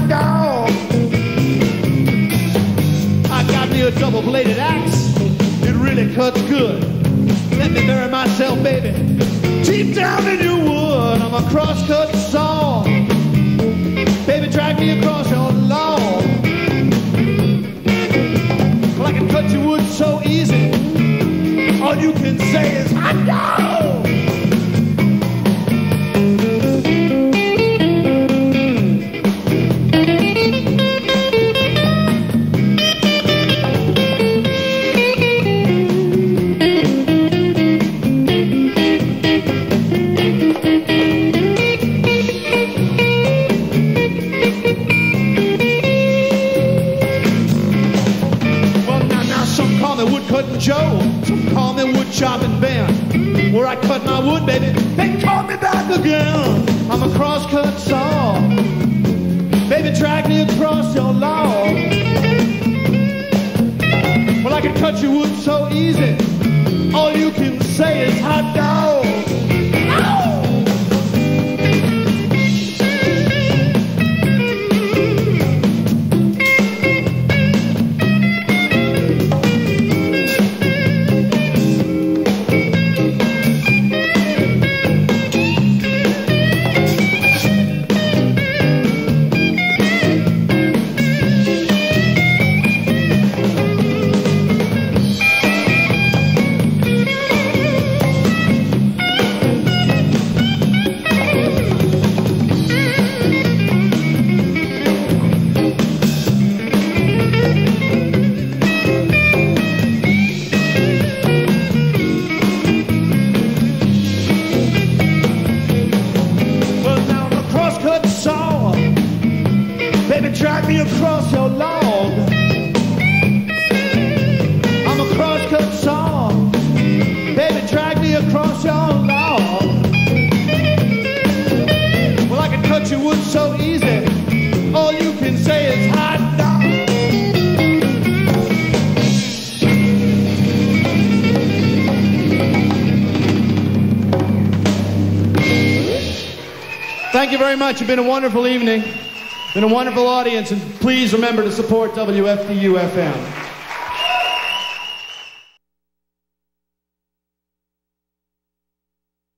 hot dog. I got me a double-bladed axe. It really cuts good. Let me bury myself, baby, deep down in your wood. I'm a cross-cut saw. Baby, drag me across your lawn. Well, I can cut your wood so easy. All you can say is hot dog. Joe, some call me wood chopping Ben. Where I cut my wood, baby, they call me back again. I'm a cross-cut saw. Baby, drag me across your lawn. Well, I can cut your wood so easy. All you can say is hot dog. Ow! Drag me across your lawn. I'm a cross-cut saw. Baby, drag me across your lawn. Well, I can cut your wood so easy. All you can say is hot dog. Thank you very much. It's been a wonderful evening. Been a wonderful audience, and please remember to support WFDU-FM.